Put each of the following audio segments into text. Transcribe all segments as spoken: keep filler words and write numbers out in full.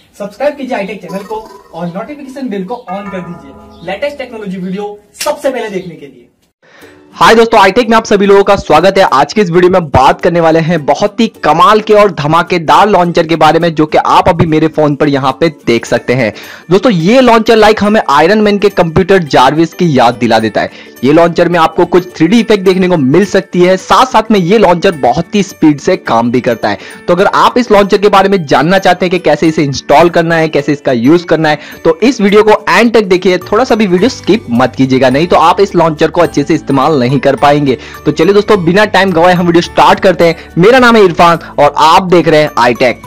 Subscribe कीजिए आईटेक channel को और नोटिफिकेशन बेल को ऑन कर दीजिए लेटेस्ट टेक्नोलॉजी वीडियो सबसे पहले देखने के लिए। हाय दोस्तों, आईटेक में आप सभी लोगों का स्वागत है। आज के इस वीडियो में बात करने वाले हैं बहुत ही कमाल के और धमाकेदार लॉन्चर के बारे में, जो कि आप अभी मेरे फोन पर यहाँ पे देख सकते हैं। दोस्तों, ये लॉन्चर लाइक हमें आयरन मैन के कंप्यूटर जारविस की याद दिला देता है। ये लॉन्चर में आपको कुछ थ्री डी इफेक्ट देखने को मिल सकती है, साथ साथ में ये लॉन्चर बहुत ही स्पीड से काम भी करता है। तो अगर आप इस लॉन्चर के बारे में जानना चाहते हैं कि कैसे इसे इंस्टॉल करना है, कैसे इसका यूज करना है, तो इस वीडियो को एंड तक देखिए। थोड़ा सा भी वीडियो स्किप मत कीजिएगा, नहीं तो आप इस लॉन्चर को अच्छे से इस्तेमाल नहीं कर पाएंगे। तो चलिए दोस्तों, बिना टाइम गवाए हम वीडियो स्टार्ट करते हैं। मेरा नाम है इरफान और आप देख रहे हैं आईटेक।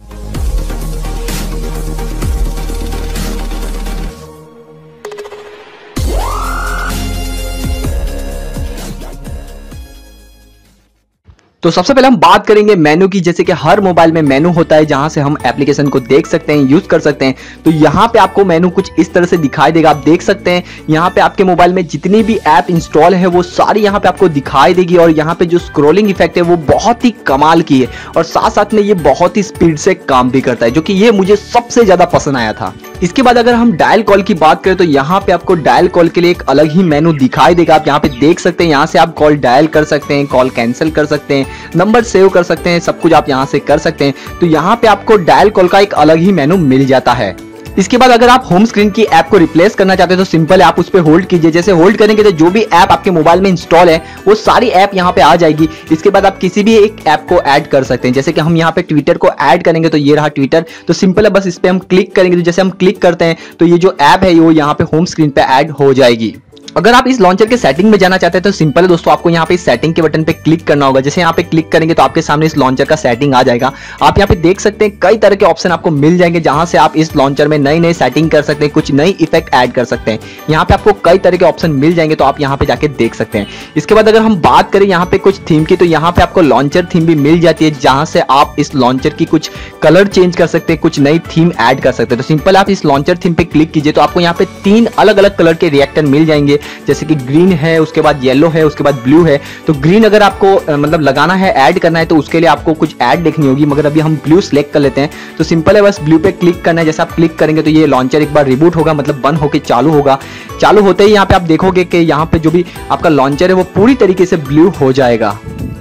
तो सबसे पहले हम बात करेंगे मेनू की। जैसे कि हर मोबाइल में मेनू होता है जहां से हम एप्लीकेशन को देख सकते हैं, यूज कर सकते हैं। तो यहाँ पे आपको मेनू कुछ इस तरह से दिखाई देगा। आप देख सकते हैं यहाँ पे आपके मोबाइल में जितनी भी ऐप इंस्टॉल है वो सारी यहाँ पे आपको दिखाई देगी। और यहाँ पे जो स्क्रोलिंग इफेक्ट है वो बहुत ही कमाल की है और साथ साथ में ये बहुत ही स्पीड से काम भी करता है, जो कि ये मुझे सबसे ज्यादा पसंद आया था। इसके बाद अगर हम डायल कॉल की बात करें तो यहाँ पे आपको डायल कॉल के लिए एक अलग ही मेनू दिखाई देगा। आप यहाँ पे देख सकते हैं, यहाँ से आप कॉल डायल कर सकते हैं, कॉल कैंसिल कर सकते हैं, नंबर सेव कर सकते हैं, सब कुछ आप यहाँ से कर सकते हैं। तो यहाँ पे आपको डायल कॉल का एक अलग ही मेनू मिल जाता है। इसके बाद अगर आप होम स्क्रीन की ऐप को रिप्लेस करना चाहते हैं तो सिंपल है, आप उस पर होल्ड कीजिए। जैसे होल्ड करेंगे तो जो भी ऐप आपके मोबाइल में इंस्टॉल है वो सारी ऐप यहाँ पे आ जाएगी। इसके बाद आप किसी भी एक ऐप को ऐड कर सकते हैं। जैसे कि हम यहाँ पे ट्विटर को ऐड करेंगे तो ये रहा ट्विटर। तो सिंपल है, बस इस पे हम क्लिक करेंगे तो जैसे हम क्लिक करते हैं तो ये जो ऐप है वो यहाँ पे होम स्क्रीन पे ऐड हो जाएगी। अगर आप इस लॉन्चर के सेटिंग में जाना चाहते हैं तो सिंपल है दोस्तों, आपको यहाँ पे सेटिंग के बटन पे क्लिक करना होगा। जैसे यहाँ पे क्लिक करेंगे तो आपके सामने इस लॉन्चर का सेटिंग आ जाएगा। आप यहाँ पे देख सकते हैं कई तरह के ऑप्शन आपको मिल जाएंगे जहां से आप इस लॉन्चर में नई नई सेटिंग कर सकते हैं, कुछ नई इफेक्ट ऐड कर सकते हैं। यहाँ पे आपको कई तरह के ऑप्शन मिल जाएंगे, तो आप यहाँ पे जाके देख सकते हैं। इसके बाद अगर हम बात करें यहाँ पे कुछ थीम की, तो यहाँ पे आपको लॉन्चर थीम भी मिल जाती है, जहां से आप इस लॉन्चर की कुछ कलर चेंज कर सकते हैं, कुछ नई थीम ऐड कर सकते हैं। तो सिंपल आप इस लॉन्चर थीम पे क्लिक कीजिए तो आपको यहाँ पे तीन अलग अलग कलर के रिएक्टर मिल जाएंगे। जैसे कि ग्रीन है, उसके बाद येलो है, उसके बाद ब्लू है। तो ग्रीन अगर आपको मतलब लगाना है, ऐड करना है, तो उसके लिए आपको कुछ ऐड देखनी होगी, मगर अभी हम ब्लू सिलेक्ट कर लेते हैं। तो सिंपल है, बस ब्लू पे क्लिक करना है। जैसे आप क्लिक करेंगे तो ये लॉन्चर एक बार रिबूट होगा, मतलब बंद होकर चालू होगा। चालू होते ही यहाँ पे आप देखोगे कि यहाँ पे जो भी आपका लॉन्चर है वो पूरी तरीके से ब्लू हो जाएगा।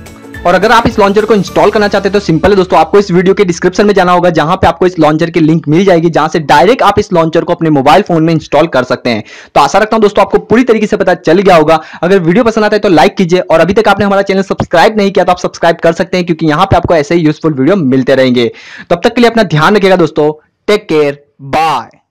और अगर आप इस लॉन्चर को इंस्टॉल करना चाहते हैं तो सिंपल है दोस्तों, आपको इस वीडियो के डिस्क्रिप्शन में जाना होगा, जहां पे आपको इस लॉन्चर की लिंक मिल जाएगी, जहां से डायरेक्ट आप इस लॉन्चर को अपने मोबाइल फोन में इंस्टॉल कर सकते हैं। तो आशा रखता हूं दोस्तों आपको पूरी तरीके से पता चल गया होगा। अगर वीडियो पसंद आता है तो लाइक कीजिए, और अभी तक आपने हमारा चैनल सब्सक्राइब नहीं किया तो आप सब्सक्राइब कर सकते हैं, क्योंकि यहां पर आपको ऐसे ही यूजफुल वीडियो मिलते रहेंगे। तब तक के लिए अपना ध्यान रखिएगा दोस्तों। Take care, bye.